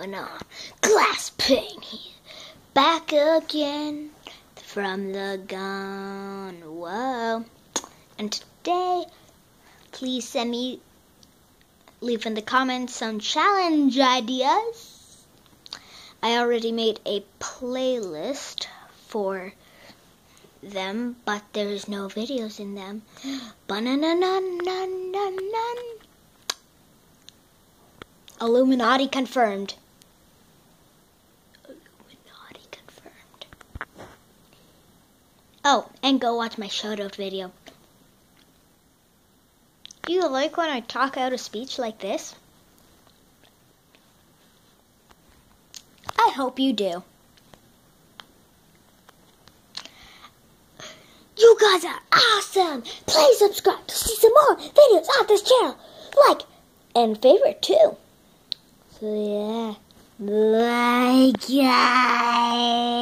going on? Glass Pain here, back again from the gun. Whoa. And today, please leave in the comments some challenge ideas. I already made a playlist for them, but there's no videos in them. Illuminati confirmed. Illuminati confirmed. Oh, and go watch my shout-out video. Do you like when I talk out of speech like this? I hope you do. You guys are awesome! Please subscribe to see some more videos on this channel. Like and favorite too. So yeah, bye guys.